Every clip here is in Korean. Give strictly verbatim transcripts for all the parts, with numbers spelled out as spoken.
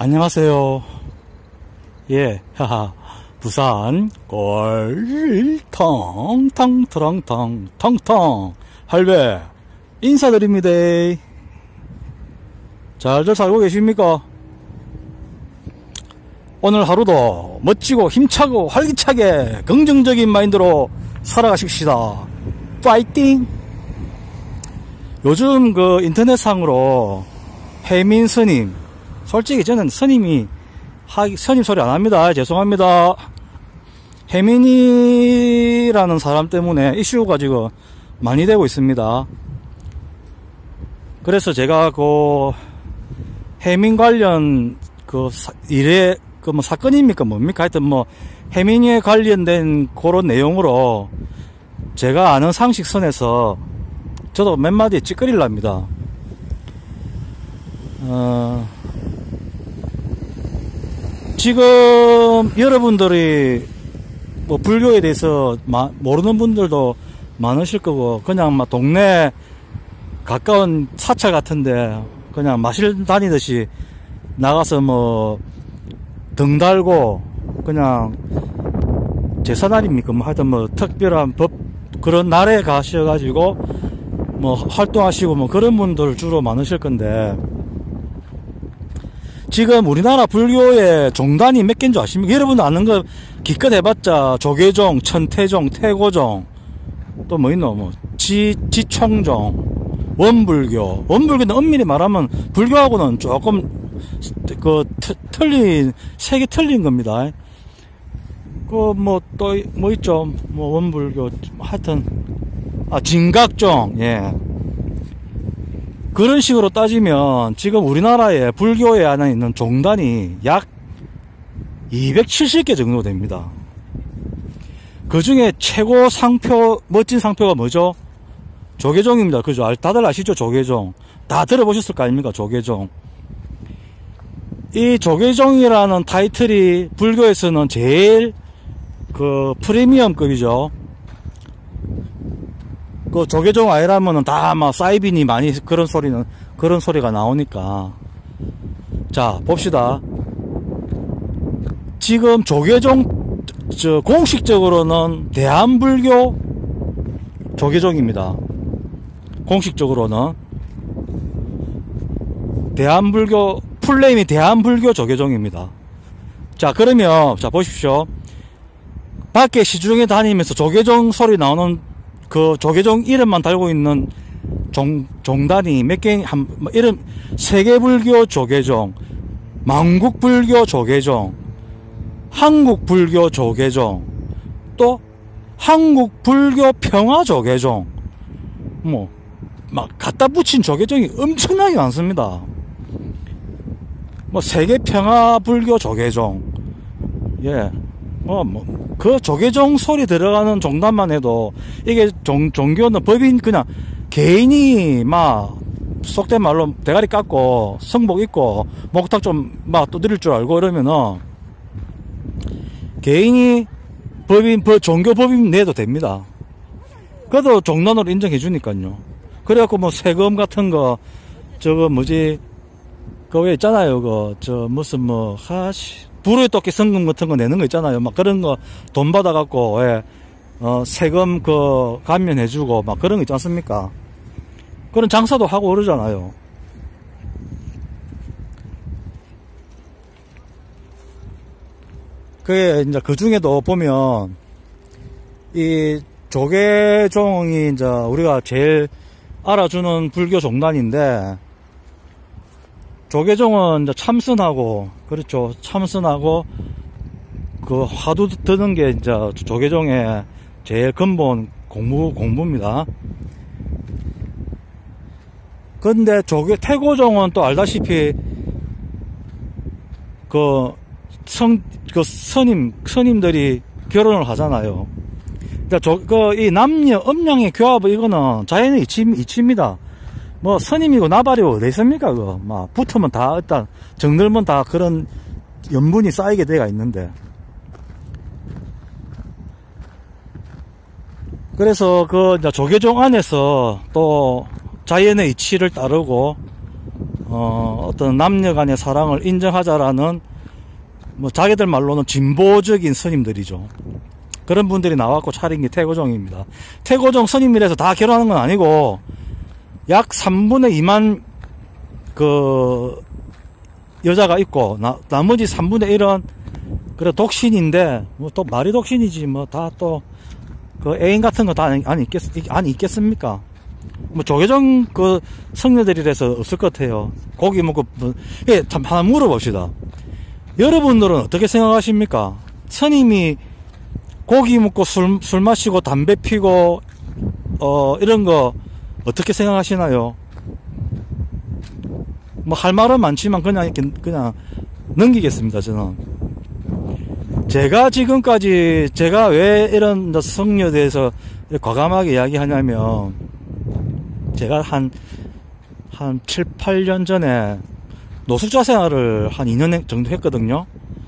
안녕하세요. 예, 하하. 부산 꼴텅 텅텅텅 텅텅 할배 인사드립니다. 잘들 살고 계십니까? 오늘 하루도 멋지고 힘차고 활기차게 긍정적인 마인드로 살아가십시다. 파이팅! 요즘 그 인터넷상으로 혜민 스님, 솔직히 저는 스님이 하, 스님 소리 안 합니다. 죄송합니다. 혜민이라는 사람 때문에 이슈가 지금 많이 되고 있습니다. 그래서 제가 그 혜민 관련 그 사, 일에 그 뭐 사건입니까 뭡니까 하여튼 뭐 혜민이에 관련된 그런 내용으로 제가 아는 상식선에서 저도 몇 마디 찌끄릴랍니다. 어, 지금 여러분들이 뭐 불교에 대해서 마, 모르는 분들도 많으실 거고 그냥 막 동네 가까운 사찰 같은데 그냥 마실 다니듯이 나가서 뭐 등 달고 그냥 제사날입니까 뭐 하여튼 뭐 특별한 법 그런 날에 가셔가지고 뭐 활동하시고 뭐 그런 분들 주로 많으실 건데 지금 우리나라 불교의 종단이 몇 개인 줄 아십니까? 여러분 아는 거 기껏 해봤자 조계종, 천태종, 태고종 또 뭐 있노 뭐 지, 지총종, 원불교. 원불교는 엄밀히 말하면 불교하고는 조금 그 트, 틀린 색이 틀린 겁니다. 그 뭐 또 뭐 있죠? 뭐 원불교 하여튼 아 진각종 예. 그런 식으로 따지면 지금 우리나라에 불교에 안에 있는 종단이 약 이백칠십 개 정도 됩니다. 그 중에 최고 상표, 멋진 상표가 뭐죠? 조계종입니다. 그죠? 다들 아시죠? 조계종. 다 들어보셨을 거 아닙니까? 조계종. 이 조계종이라는 타이틀이 불교에서는 제일 그 프리미엄급이죠. 그 조계종 아니라면은 다 막 사이비니 많이 그런 소리는 그런 소리가 나오니까 자 봅시다. 지금 조계종 저 공식적으로는 대한불교 조계종입니다. 공식적으로는 대한불교 풀네임이 대한불교 조계종입니다. 자 그러면 자 보십시오. 밖에 시중에 다니면서 조계종 소리 나오는 그 조계종 이름만 달고 있는 종, 종단이 몇 개, 한, 이름, 세계불교 조계종, 만국불교 조계종, 한국불교 조계종, 또 한국불교 평화조계종, 뭐, 막 갖다 붙인 조계종이 엄청나게 많습니다. 뭐, 세계평화불교 조계종, 예. 어, 뭐, 그 조계종 소리 들어가는 종단만 해도, 이게 종, 종교는 법인, 그냥, 개인이, 막, 속된 말로 대가리 깎고, 성복 입고, 목탁 좀, 막, 두드릴 줄 알고 이러면은, 개인이 법인, 법, 종교 법인 내도 됩니다. 그래도 종단으로 인정해 주니까요. 그래갖고 뭐, 세금 같은 거, 저거 뭐지, 그거 왜 있잖아요, 그, 저, 무슨 뭐, 하씨. 불의 토끼 성금 같은 거 내는 거 있잖아요. 막 그런 거 돈 받아갖고, 예, 어, 세금 그 감면해주고, 막 그런 거 있지 않습니까? 그런 장사도 하고 그러잖아요. 그게 이제 그 중에도 보면, 이 조계종이 이제 우리가 제일 알아주는 불교 종단인데, 조계종은 이제 참선하고, 그렇죠. 참선하고, 그 화두 드는 게 이제 조계종의 제일 근본 공부, 공부입니다. 근데 조계, 태고종은 또 알다시피, 그, 성, 그 스님, 스님들이 결혼을 하잖아요. 그러니까 저, 그, 이 남녀, 음양의 교합, 이거는 자연의 이치, 이치입니다. 뭐 스님이고 나발이고 어디 있습니까? 그거 막 붙으면 다 일단 정들면 다 그런 염분이 쌓이게 돼가 있는데 그래서 그 이제 조계종 안에서 또 자연의 이치를 따르고 어, 어떤 남녀 간의 사랑을 인정하자라는, 뭐, 자기들 말로는 진보적인 스님들이죠. 그런 분들이 나왔고 차린 게 태고종입니다. 태고종 스님이라서 다 결혼하는 건 아니고, 약 삼분의 이만, 그, 여자가 있고, 나, 나머지 삼분의 일은, 그래, 독신인데, 뭐, 또 말이 독신이지, 뭐, 다 또, 그, 애인 같은 거 다 안 있겠, 안 있겠습니까? 뭐, 조계종 그, 성녀들이라서 없을 것 같아요. 고기 먹고, 뭐, 예, 참, 하나 물어봅시다. 여러분들은 어떻게 생각하십니까? 스님이 고기 먹고 술, 술 마시고 담배 피고, 어, 이런 거, 어떻게 생각하시나요? 뭐, 할 말은 많지만, 그냥, 이렇게, 그냥, 넘기겠습니다, 저는. 제가 지금까지, 제가 왜 이런 성녀에 대해서 과감하게 이야기하냐면, 제가 한, 한 칠, 팔 년 전에 노숙자 생활을 한 이 년 정도 했거든요.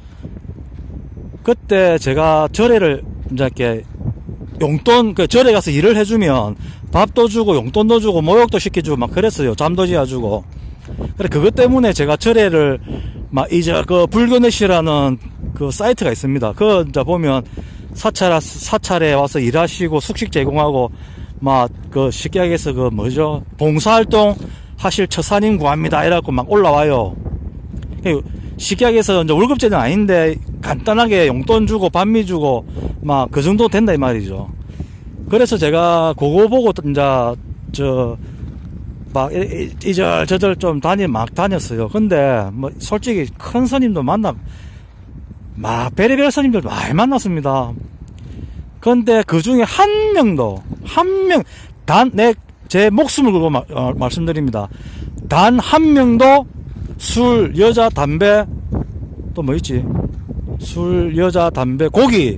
그때 제가 절에를, 이제 이렇게, 용돈, 그 절에 가서 일을 해주면 밥도 주고 용돈도 주고 모욕도 시켜주고 막 그랬어요. 잠도 지어주고. 그래, 그것 때문에 제가 절에를 막 이제 그 불교넷이라는 그 사이트가 있습니다. 그 이제 보면 사찰, 사찰에 와서 일하시고 숙식 제공하고 막 그 쉽게 얘기해서 그 뭐죠? 봉사활동 하실 처사님 구합니다. 이래갖고 막 올라와요. 쉽게 얘기해서 이제 월급제는 아닌데 간단하게 용돈 주고 반미 주고 막 그 정도 된다 이 말이죠. 그래서 제가 그거 보고 이제 저 막 이절 저절 좀 다니 막 다녔어요. 근데 뭐 솔직히 큰 스님도 만나 막 별의별 스님들 많이 만났습니다. 근데 그 중에 한 명도 한 명 단 내 제 목숨을 걸고 마, 어, 말씀드립니다. 단 한 명도 술, 여자, 담배 또 뭐 있지? 술, 여자, 담배, 고기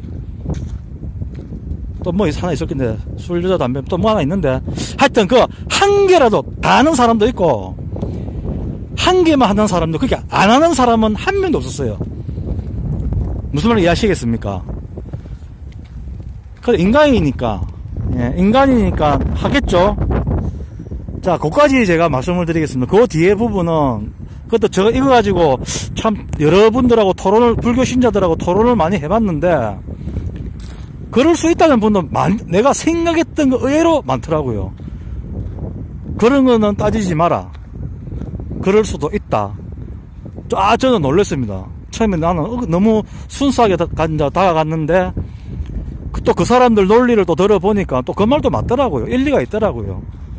또 뭐 하나 있을 텐데 술, 여자, 담배 또 뭐 하나 있는데 하여튼 그 한 개라도 다 하는 사람도 있고 한 개만 하는 사람도 그렇게 안 하는 사람은 한 명도 없었어요. 무슨 말인지 이해하시겠습니까? 그 인간이니까 예, 인간이니까 하겠죠. 자, 그까지 제가 말씀을 드리겠습니다. 그 뒤에 부분은 그것도 저 이거 가지고 참 여러분들하고 토론을 불교 신자들하고 토론을 많이 해봤는데 그럴 수 있다는 분도 많, 내가 생각했던 거 의외로 많더라고요. 그런 거는 따지지 마라. 그럴 수도 있다. 아, 저는 놀랐습니다. 처음에 나는 너무 순수하게 다, 다가갔는데 또 그 사람들 논리를 또 들어보니까 또 그 말도 맞더라고요. 일리가 있더라고요.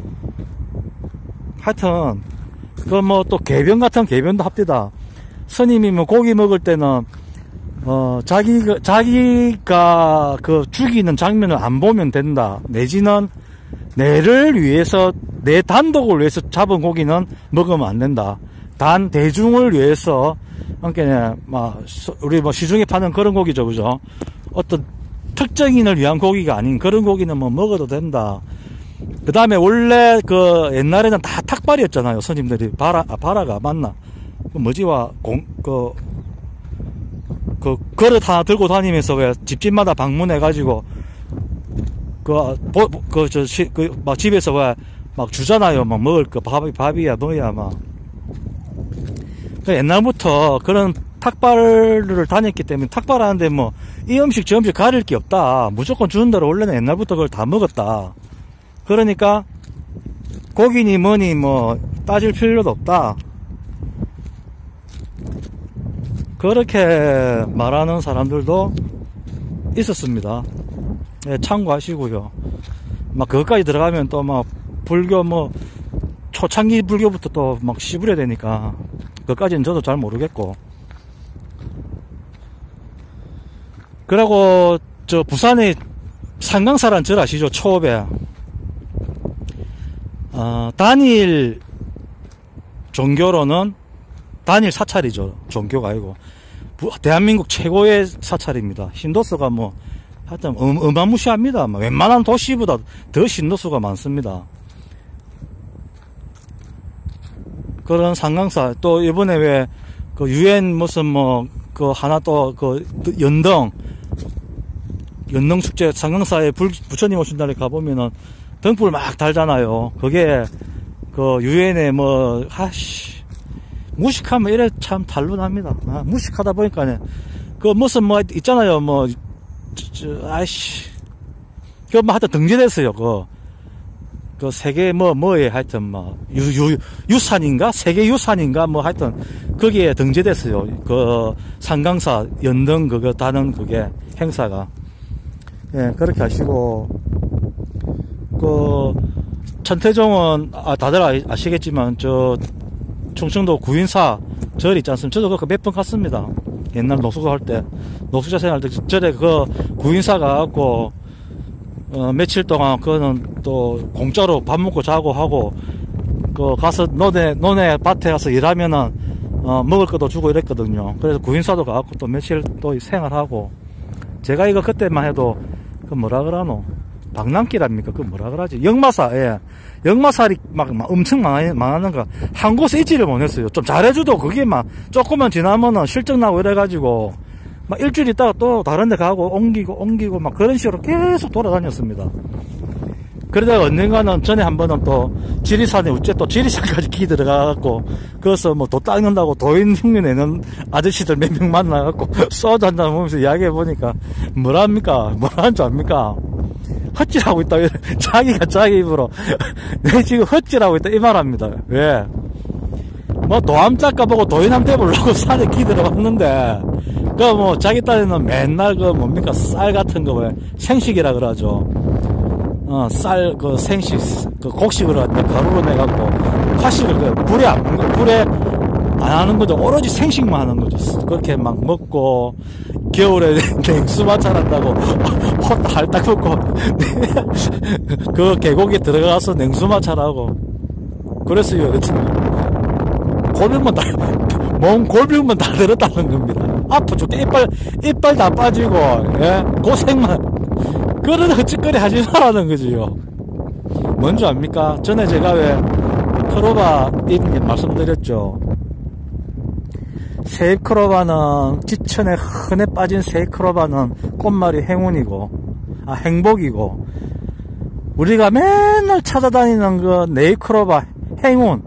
하여튼 그 뭐 또 개변 같은 개변도 합디다. 스님이 뭐 고기 먹을 때는 어 자기 자기가 그 죽이는 장면을 안 보면 된다. 내지는 내를 위해서 내 단독을 위해서 잡은 고기는 먹으면 안 된다. 단 대중을 위해서 그러니까 막 우리 뭐 시중에 파는 그런 고기죠, 그죠? 어떤 특정인을 위한 고기가 아닌 그런 고기는 뭐 먹어도 된다. 그 다음에 원래 그 옛날에는 다 탁발이었잖아요. 스님들이 바라 아, 바라가 맞나? 그 뭐지와 공 그 그 그릇 하나 들고 다니면서 왜 집집마다 방문해가지고 그그저그 집에서 왜 막 주잖아요. 막 먹을 거 밥이 밥이야 뭐야 막. 그 옛날부터 그런 탁발을 다녔기 때문에 탁발하는데 뭐 이 음식 저 음식 가릴 게 없다. 무조건 주는 대로 원래는 옛날부터 그걸 다 먹었다. 그러니까 고기니 뭐니 뭐 따질 필요도 없다. 그렇게 말하는 사람들도 있었습니다. 네, 참고하시고요. 막 그것까지 들어가면 또 막 불교 뭐 초창기 불교부터 또 막 씹으려 되니까 그것까지는 저도 잘 모르겠고. 그리고 저 부산에 상강사란 절 아시죠? 초읍에 어, 단일 종교로는 단일 사찰이죠. 종교가 아니고 대한민국 최고의 사찰입니다. 신도수가 뭐 하여튼 어마무시합니다. 웬만한 도시보다 더 신도수가 많습니다. 그런 상강사 또 이번에 왜 그 유엔 무슨 뭐 그 하나 또 그 연등 연등 축제 상강사에 불, 부처님 오신 날에 가보면은 등불 막 달잖아요. 그게 그 유엔에 뭐 하씨 무식하면 이래 참 탄로납니다. 아, 무식하다 보니까, 그 무슨 뭐 있잖아요. 뭐, 저, 저, 아이씨. 그 뭐 하여튼 등재됐어요. 그, 그 세계 뭐, 뭐에 하여튼 뭐, 유, 유, 유산인가? 세계 유산인가? 뭐 하여튼, 거기에 등재됐어요. 그, 상강사, 연등 그거 다는 그게 행사가. 예, 그렇게 하시고, 그, 천태종은, 아, 다들 아시겠지만, 저, 충청도 구인사 절 있지 않습니까? 저도 그 몇 번 갔습니다. 옛날 노숙자 할 때, 노숙자 생활 때, 절에 그 구인사 가갖고, 어, 며칠 동안 그거는 또 공짜로 밥 먹고 자고 하고, 그 가서 논에, 논에 밭에 가서 일하면은, 어, 먹을 것도 주고 이랬거든요. 그래서 구인사도 가갖고 또 며칠 또 생활하고, 제가 이거 그때만 해도, 그 뭐라 그러노? 박람길합니까? 그 뭐라 그러지? 역마사, 예. 역마살이 막, 막 엄청 많아, 많은 거. 한 곳에 있지를 못했어요. 좀 잘해줘도 그게 막, 조금만 지나면은 실적 나고 이래가지고, 막 일주일 있다가 또 다른 데 가고, 옮기고, 옮기고, 막 그런 식으로 계속 돌아다녔습니다. 그러다가 언젠가는 전에 한 번은 또, 지리산에 우째 또 지리산까지 기 들어가갖고, 거기서 뭐 도 닦는다고 도인 흉내 내는 아저씨들 몇 명 만나갖고, 소주 한잔 먹으면서 이야기해보니까, 뭐랍니까? 뭐라는 줄 압니까? 헛질하고 있다. 자기가 자기 입으로 내 지금 헛질하고 있다 이 말합니다. 왜? 뭐 도암 닦아보고 도인함 대보려고 산에 기 들어갔는데 그 뭐 자기 딸에는 맨날 그 뭡니까 쌀 같은 거 왜 생식이라 그러죠. 어 쌀 그 생식 그 곡식으로 가루로 내갖고 화식을 그 불에 안 불에 안 하는 거죠. 오로지 생식만 하는 거죠. 그렇게 막 먹고 겨울에 냉수마찰 한다고 헛 할딱 먹고 그 계곡에 들어가서 냉수마찰하고 그랬어요. 골병만 다, 몸 골병만 다 들었다는 겁니다. 아파 죽대 이빨 이빨 다 빠지고 예? 고생만 그런 헛짓거리 하지 말라는 거지요. 뭔지 압니까? 전에 제가 왜 크로바 말씀드렸죠. 세잎크로바는 지천에 흔해 빠진 세잎크로바는 꽃말이 행운이고 아 행복이고 우리가 맨날 찾아다니는 그 네잎크로바 행운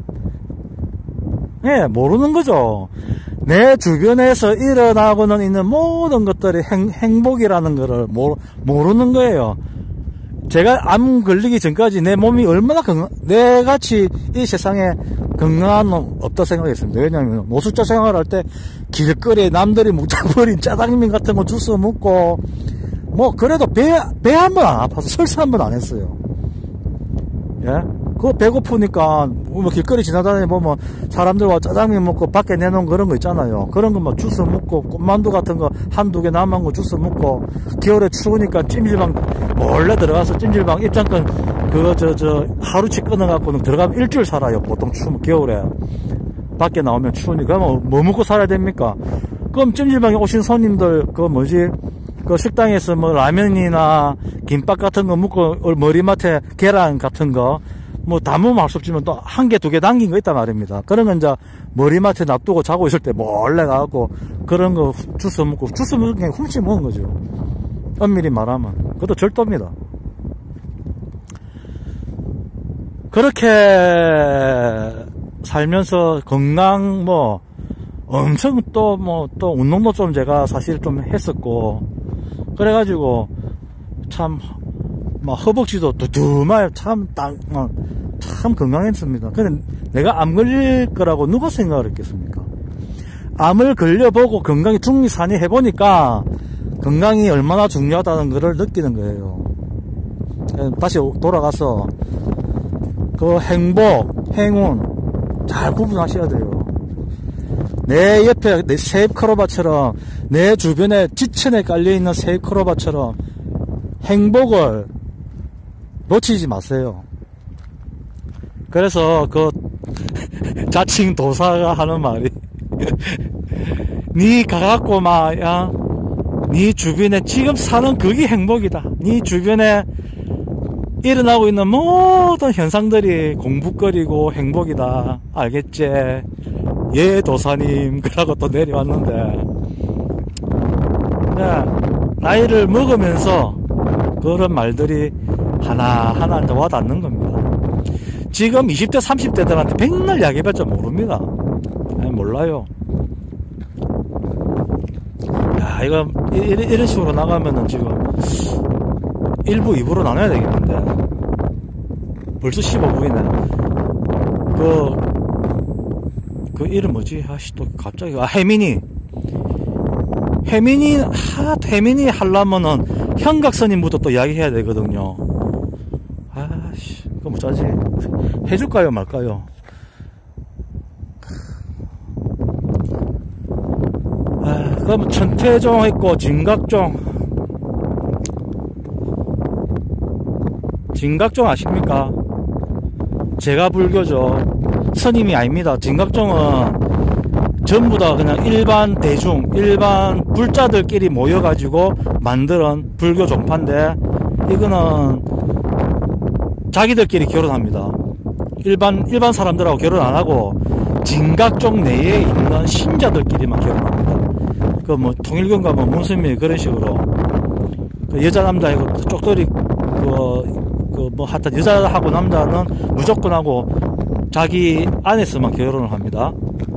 예 모르는 거죠. 내 주변에서 일어나고는 있는 모든 것들이 행, 행복이라는 거를 모르, 모르는 거예요. 제가 암 걸리기 전까지 내 몸이 얼마나 건강, 내 같이 이 세상에 건강한 놈 없다 생각했습니다. 왜냐면 노숙자 생활할 때 길거리에 남들이 묵장버린 짜장면 같은 거 주워 먹고 뭐 그래도 배 배 한 번 안 아파서 설사 한 번 안 했어요. 예? 그거 배고프니까 뭐 길거리 지나다니 보면 사람들과 짜장면 먹고 밖에 내놓은 그런 거 있잖아요. 그런 거 막 주워 먹고 꽃만두 같은 거 한두 개 남은 거 주워 먹고 겨울에 추우니까 찜질방 몰래 들어가서 찜질방 입장권 그거 저 저 하루치 끊어갖고는 들어가면 일주일 살아요. 보통 추우면 겨울에 밖에 나오면 추우니까 뭐, 뭐 먹고 살아야 됩니까? 그럼 찜질방에 오신 손님들 그 뭐지 그 식당에서 뭐 라면이나 김밥 같은 거 먹고 머리맡에 계란 같은 거 뭐 담으면 할 수 없지만 또 한 개 두 개 남긴 거 있단 말입니다. 그런 건 이제 머리맡에 놔두고 자고 있을 때 몰래 가갖고 그런 거 주워 먹고 주워 먹는 게 훔치 먹은 거죠. 엄밀히 말하면 그것도 절도입니다. 그렇게 살면서 건강 뭐 엄청 또 뭐 또 운동도 좀 제가 사실 좀 했었고 그래가지고 참 막 허벅지도 두툼하게 참 딱 참 건강했습니다. 근데 내가 암 걸릴 거라고 누가 생각을 했겠습니까? 암을 걸려보고 건강이 중리산이 해보니까 건강이 얼마나 중요하다는 것을 느끼는 거예요. 다시 돌아가서 그 행복, 행운 잘 구분하셔야 돼요. 내 옆에 내 세잎크로바처럼 내 주변에 지천에 깔려있는 세잎크로바처럼 행복을 놓치지 마세요. 그래서 그 자칭 도사가 하는 말이 니 가갖고 막 야, 니 주변에 지금 사는 그게 행복이다. 니 주변에 일어나고 있는 모든 현상들이 공부거리고 행복이다. 알겠지? 예 도사님 그러고 또 내려왔는데 네, 나이를 먹으면서 그런 말들이 하나하나 와닿는 겁니다. 지금 이십 대 삼십 대들한테 백날 이야기해봤자 모릅니다. 아니, 몰라요. 야, 이거, 이런, 이런 식으로 나가면은 지금, 일 부, 이 부로 나눠야 되겠는데. 벌써 십오 분이네. 그, 그 이름 뭐지? 아씨, 또 갑자기, 아, 혜민이. 혜민이, 하, 혜민이 하려면은 현각선임부터 또 이야기해야 되거든요. 아씨, 그거 뭐 짜지? 해줄까요, 말까요? 아, 그럼 천태종 했고, 진각종. 진각종 아십니까? 제가 불교죠. 스님이 아닙니다. 진각종은 전부 다 그냥 일반 대중, 일반 불자들끼리 모여가지고 만드는 불교 종파인데, 이거는 자기들끼리 결혼합니다. 일반, 일반 사람들하고 결혼 안 하고, 진각종 내에 있는 신자들끼리만 결혼합니다. 그 뭐, 통일교인가 뭐, 문스님이 그런 식으로, 그 여자, 남자이고, 쪽돌이, 그, 그 뭐 하여튼 여자하고 남자는 무조건 하고 자기 안에서만 결혼을 합니다.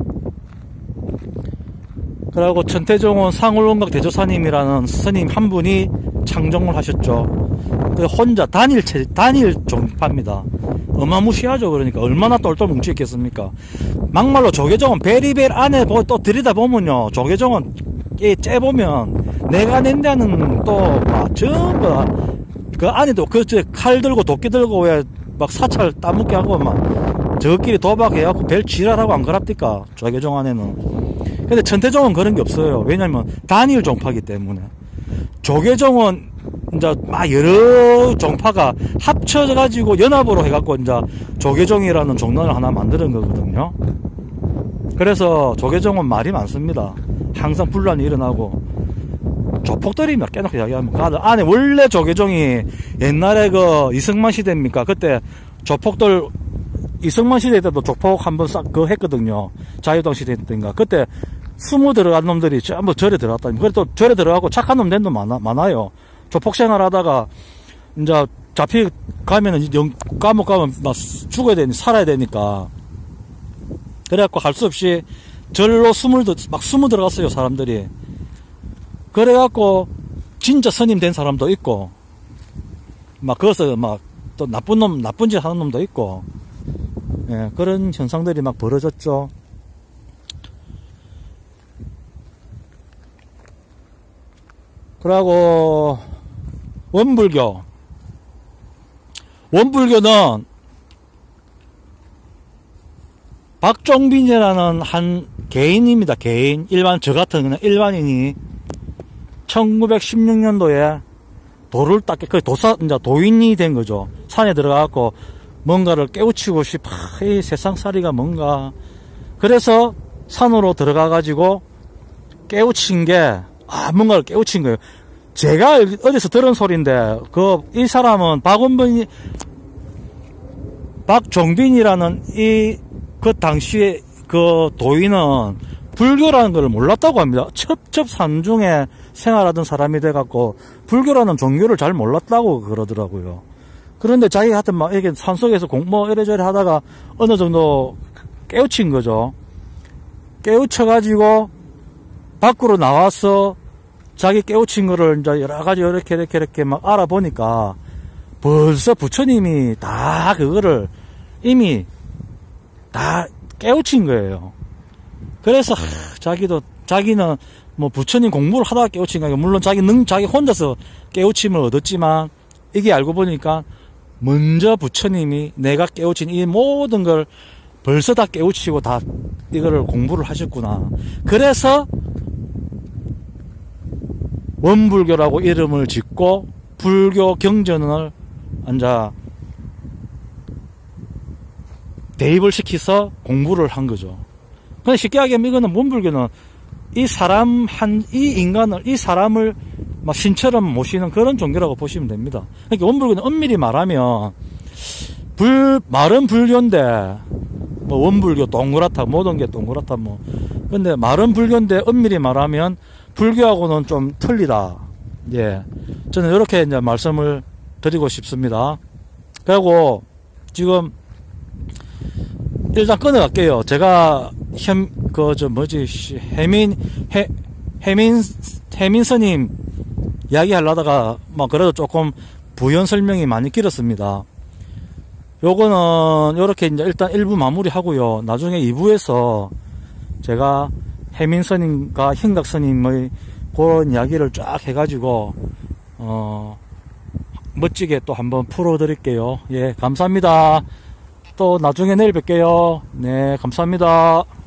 그리고 천태종은 상울원각 대조사님이라는 스님 한 분이 창정을 하셨죠. 그 혼자 단일 체 단일 종파입니다. 어마무시하죠. 그러니까 얼마나 똘똘 뭉치겠습니까. 막말로 조계종은 베리벨 안에 또 들이다 보면요, 조계종은 째보면 내가 낸다는 또 막 전부 그 안에도 그 칼 들고 도끼 들고 왜 막 사찰 따먹게 하고 막 저끼리 도박해갖고 별 지랄하고 안 그럽니까, 조계종 안에는. 근데 천태종은 그런 게 없어요. 왜냐면 단일 종파기 때문에. 조계종은 이제 막 여러 종파가 합쳐가지고 연합으로 해갖고 이제 조계종이라는 종단을 하나 만드는 거거든요. 그래서 조계종은 말이 많습니다. 항상 분란이 일어나고. 조폭들이 몇 개놓고 이야기하면, 그 안에 원래 조계종이 옛날에 그 이승만 시대입니까? 그때 조폭들, 이승만 시대 때도 조폭 한번 싹 그 했거든요. 자유당 시대 때인가. 그때 스무 들어간 놈들이 전부 절에 들어갔다니. 그래 또 절에 들어가고 착한 놈 된 놈 많아, 많아요. 조폭 생활 하다가, 이제 잡히 가면은, 영, 감옥 가면 막 죽어야 되니, 살아야 되니까. 그래갖고 할 수 없이 절로 숨을, 막 숨어 들어갔어요, 사람들이. 그래갖고 진짜 스님 된 사람도 있고, 막 거기서 막 또 나쁜 놈, 나쁜 짓 하는 놈도 있고, 예, 그런 현상들이 막 벌어졌죠. 그러고 원불교, 원불교는 박종빈이라는 한 개인입니다. 개인, 일반 저 같은 그냥 일반인이 천구백십육 년도에 도를 닦게, 그 도사, 이제 도인이 된 거죠. 산에 들어가갖고 뭔가를 깨우치고 싶어, 이 세상살이가 뭔가. 그래서 산으로 들어가가지고 깨우친 게, 아, 뭔가를 깨우친 거예요. 제가 어디서 들은 소리인데, 그, 이 사람은 박원빈이, 박종빈이라는 이, 그 당시에 그 도인은 불교라는 걸 몰랐다고 합니다. 첩첩산중에 생활하던 사람이 돼갖고 불교라는 종교를 잘 몰랐다고 그러더라고요. 그런데 자기가 하여튼 막 이렇게 산속에서 공부 이래저래 하다가 어느 정도 깨우친 거죠. 깨우쳐가지고 밖으로 나와서 자기 깨우친 거를 이제 여러 가지 이렇게 이렇게 이렇게 막 알아보니까 벌써 부처님이 다 그거를 이미 다 깨우친 거예요. 그래서 하, 자기도 자기는 뭐 부처님 공부를 하다가 깨우친 거예요. 물론 자기 능 자기 혼자서 깨우침을 얻었지만 이게 알고 보니까 먼저 부처님이 내가 깨우친 이 모든 걸 벌써 다 깨우치고 다 이거를 공부를 하셨구나. 그래서 원불교라고 이름을 짓고 불교 경전을 이제 대입을 시켜서 공부를 한 거죠. 근데 쉽게 하면 이거는 원불교는 이 사람 한, 이 인간을, 이 사람을 막 신처럼 모시는 그런 종교라고 보시면 됩니다. 그러니까 원불교는 엄밀히 말하면 불, 말은 불교인데, 뭐 원불교 동그랗다, 모든 게 동그랗다, 뭐. 근데 말은 불교인데 엄밀히 말하면 불교하고는 좀 틀리다. 예. 저는 이렇게 이제 말씀을 드리고 싶습니다. 그리고 지금 일단 끊어갈게요. 제가 현, 그, 저, 뭐지, 씨, 해민, 해, 해민, 해민 스님 이야기 하려다가, 뭐, 그래도 조금 부연 설명이 많이 길었습니다. 요거는, 요렇게 이제 일단 일 부 마무리 하고요. 나중에 이 부에서 제가 해민 스님과 흰각 스님의 그런 이야기를 쫙 해가지고, 어, 멋지게 또 한번 풀어 드릴게요. 예, 감사합니다. 또 나중에 내일 뵐게요. 네, 감사합니다.